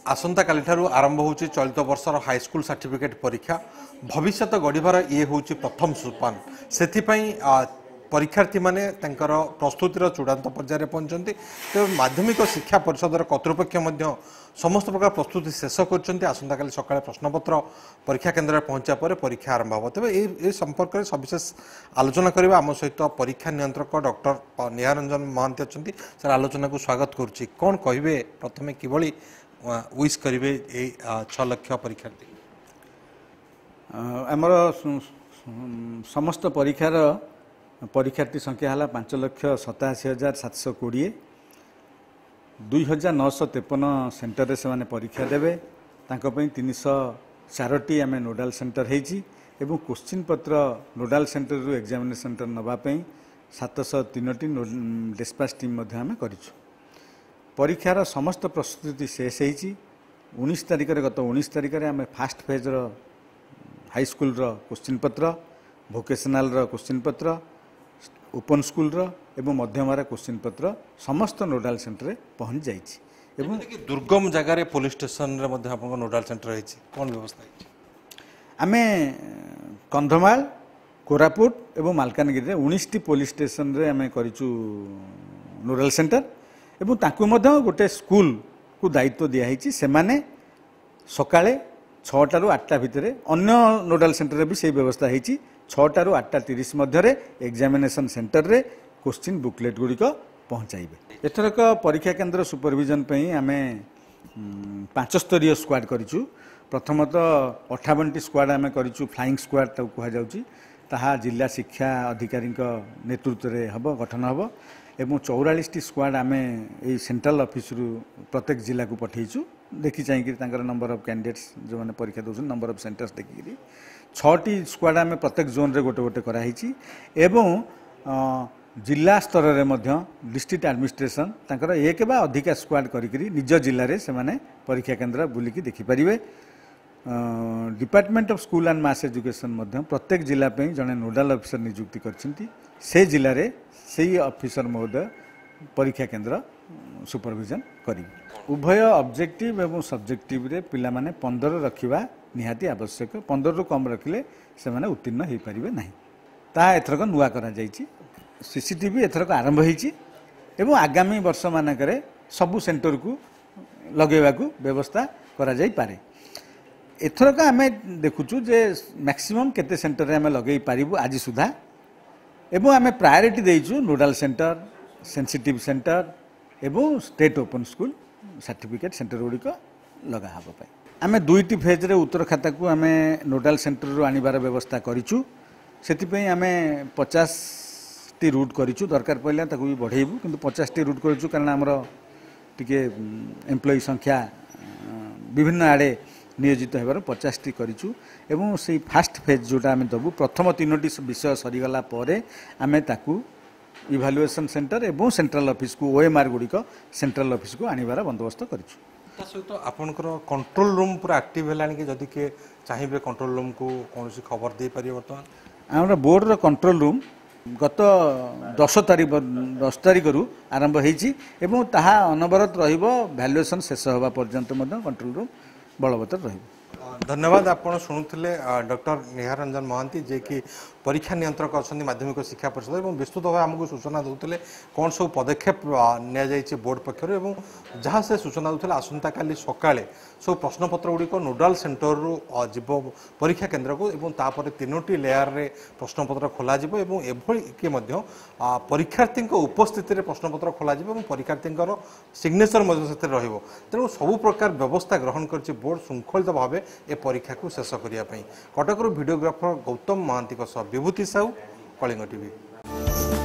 आसंता काली ठारू आरंभ होची चलित वर्षर हाईस्कूल सर्टिफिकेट परीक्षा भविष्य गढ़िबार ये होची प्रथम सोपान सेथिपई परीक्षार्थी माने तंकर प्रस्तुतिर चूड़ांत पर्यायर पहुंचती तेज माध्यमिक शिक्षा परिषदर कर्तृपक्ष समस्त प्रकार प्रस्तुति शेष कर आसंता काली सकाळे प्रश्नपत्र परीक्षा केन्द्र में पहुंचा पर परीक्षा आरंभ हो तेज ए संपर्क में सविशेष आलोचना करबा आम सहित परीक्षा नियंत्रक डॉक्टर निहारंजन महांती अच्छा सर आलोचना को स्वागत करुच्ची कौन कहे प्रथमे किभली विश करेंगे 6 लाख परीक्षार्थी आमर समस्त परीक्षार परीक्षार्थी संख्या है 5,87,720 2,953 सेंटर से माने परीक्षा देवे 304 आम नोडाल सेंटर होती क्वेश्चन पत्र नोडाल सेंटर रु एग्जामिनेशन सेंटर नवाई 703 डिस्पैच टीम आम करूँ परीक्षार समस्त प्रस्तुति शेष होती 19 तारिख गत 19 तारिख आम फास्ट फेज हाईस्कूल क्वेश्चन पत्र भोकेशनाल क्वेश्चन पत्र ओपन स्कूल एवं मध्यमार क्वेश्चन पत्र समस्त नोडाल सेंटर पहुँच जाइए दुर्गम जगार पुलिस स्टेशन नोडाल सेंटर है कौन व्यवस्था आम कंधमाल कोरापुट एवं मालकानगिरी 19टी पुलिस स्टेशन रे आम करूँ नोडाल सेंटर एवं ताकू गोटे स्कूल को दायित्व दिखाई से माने सकाळे 6टा ରୁ 8टा भितर अन्य नोडाल सेंटर भी से व्यवस्था होती 6टा ରୁ 8:30 मध्य एग्जामिनेशन सेंटर रे क्वेश्चन बुकलेट गुड़िक पहुँचाइबे एथरक परीक्षा केन्द्र सुपरविजन आम 5 स्तरीय स्क्वाड करूँ प्रथमतः 58टी स्क्वाड आम करूँ फ्लाइंग स्क्वाड कहुच्छी ताहा जिला शिक्षा अधिकारी नेतृत्व में हम गठन हम एवं 44टी स्क्वाड आम ये सेंट्रल ऑफिस रु प्रत्येक जिला को पठेचु देखी चाहिए नंबर ऑफ कैंडिडेट्स जो मैंने परीक्षा दौर नंबर ऑफ सेंटर्स देखिकी 6टी स्क्वाड आम प्रत्येक जोन रे गोटे गोटे कराई एवं जिला स्तर में डिस्ट्रिक्ट एडमिनिस्ट्रेशन तांकर एक बा अधिका स्क्वाड करी निज जिले में से परीक्षा केन्द्र बुलिकी देखिपारे department of school and mass education प्रत्येक जिला जड़े नोडाल ऑफिसर नियुक्ति करछंती से जिले में से ऑफिसर महोदय परीक्षा केन्द्र सुपरविजन करी उभय ऑब्जेक्टिव एवं सब्जेक्टिव रे पिला माने 15 रखिबा निहाती आवश्यक 15 रु कम रखिले से माने उत्तीर्ण हो पारिबे नाही ता एथरक नुआ करा जायछि सीसीटीवी एथरक आरंभ होईछि एवं आगामी वर्ष मानकरे सबु सेंटर को लगेबा को व्यवस्था करा जाई पारे एथरक आमे देखुछु जे मैक्सिमम केते सेंटर रे आमे लगेई पारिबु आज सुधा एवं आमे प्रायोरिटी देइछु नोडाल सेंटर सेंसिटिव सेंटर एवं state open school certificate centre गुड़िक लगा हाँ आम 2टी फेज रे उत्तर खाता को आम नोडाल सेंटर रू आनिबार व्यवस्था करूँ से आम 50टी रूट करूँ दरकार पड़े ताकू भी बढ़ेबू किंतु 50टी रूट करूँ कारण आमर टिके एम्प्लॉई संख्या विभिन्न आड़े नियोजित होबार 50टी करूँ एवं से फास्ट फेज जोटा आम दबू प्रथम 3टी विषय सरीगला आम ताकू इभालुएसन सेंटर एवं सेंट्रल ऑफिस को ओएमआर गुड़िक सेंट्रल ऑफिस को आनिबार बंदोबस्त करूँ सहित आपंकर कंट्रोल रूम पूरा एक्टिव है कि जदि किए चाहिए कंट्रोल रूम को कौन सी खबर दे पारे बर्तमान आम बोर्डर कंट्रोल रूम गत 10 तारिख रु आरंभ होती अनवरत रैल्युएसन शेष होगा पर्यंत कंट्रोल रूम बलवत्तर रही धन्यवाद आप शुणुले डॉक्टर निहारंजन महांती जे कि परीक्षा नियंत्रक अच्छा माध्यमिक शिक्षा परिषद और विस्तृत भाव आमको सूचना दूसरे कौन सब पदक्षेप नि बोर्ड पक्षर और जहाँ से सूचना दूसरे आसंता काली सकाळे सब प्रश्नपत्र गुड़िक नोडाल सेंटर रु जीव परीक्षा केन्द्र को और तापर 3टी लेयर रे प्रश्नपत्र खोल एभलिक परीक्षार्थी उपस्थित प्रश्नपत्र खोल परीक्षार्थी सिग्नेचर तेणु सबु प्रकार व्यवस्था ग्रहण कर बोर्ड श्रृंखलित भाव ए परीक्षा को शेष करने कटक वीडियोग्राफर गौतम महांती विभूति साहू कलिंग टीवी।